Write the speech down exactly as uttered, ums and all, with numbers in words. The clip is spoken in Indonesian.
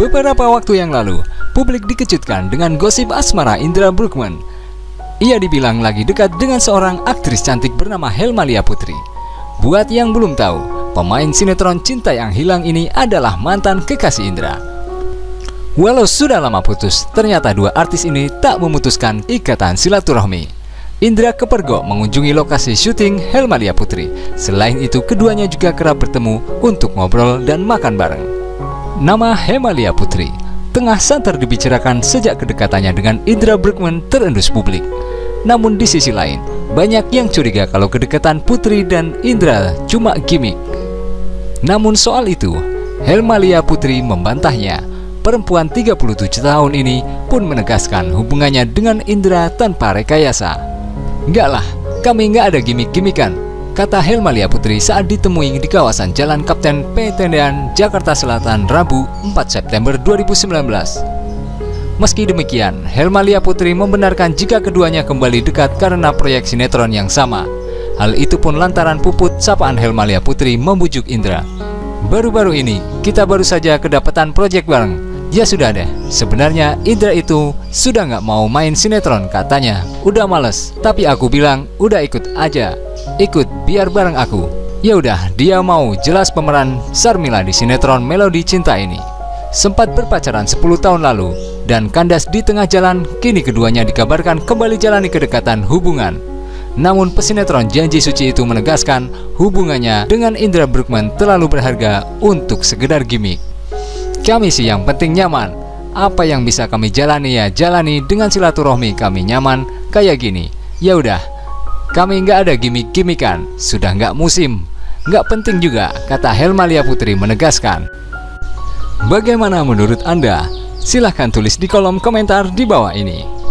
Beberapa waktu yang lalu, publik dikejutkan dengan gosip asmara Indra Bruggman. Ia dibilang lagi dekat dengan seorang aktris cantik bernama Helmalia Putri. Buat yang belum tahu, pemain sinetron Cinta Yang Hilang ini adalah mantan kekasih Indra. Walau sudah lama putus, ternyata dua artis ini tak memutuskan ikatan silaturahmi. Indra kepergok mengunjungi lokasi syuting Helmalia Putri. Selain itu, keduanya juga kerap bertemu untuk ngobrol dan makan bareng. Nama Helmalia Putri tengah santer dibicarakan sejak kedekatannya dengan Indra Bruggman terendus publik. Namun di sisi lain, banyak yang curiga kalau kedekatan Putri dan Indra cuma gimmick. Namun soal itu, Helmalia Putri membantahnya. Perempuan tiga puluh tujuh tahun ini pun menegaskan hubungannya dengan Indra tanpa rekayasa. "Enggak lah, kami enggak ada gimmick-gimmickan," kata Helmalia Putri saat ditemui di kawasan Jalan Kapten P. Tendean, Jakarta Selatan, Rabu empat September dua ribu sembilan belas. Meski demikian, Helmalia Putri membenarkan jika keduanya kembali dekat karena proyek sinetron yang sama. Hal itu pun lantaran Puput sapaan Helmalia Putri membujuk Indra. "Baru-baru ini, kita baru saja kedapatan proyek bareng. Ya sudah deh, sebenarnya Indra itu sudah nggak mau main sinetron katanya. Udah males, tapi aku bilang udah ikut aja. Ikut biar bareng aku." Ya udah, dia mau jelas pemeran Sarmila di sinetron Melodi Cinta ini. Sempat berpacaran sepuluh tahun lalu dan kandas di tengah jalan, kini keduanya dikabarkan kembali jalani kedekatan hubungan. Namun pesinetron Janji Suci itu menegaskan hubungannya dengan Indra Bruggman terlalu berharga untuk sekedar gimmick. "Kami sih yang penting nyaman. Apa yang bisa kami jalani ya jalani, dengan silaturahmi kami nyaman kayak gini. Ya udah, kami nggak ada gimmick-gimmickan, sudah nggak musim, nggak penting juga," kata Helmalia Putri menegaskan. Bagaimana menurut Anda? Silahkan tulis di kolom komentar di bawah ini.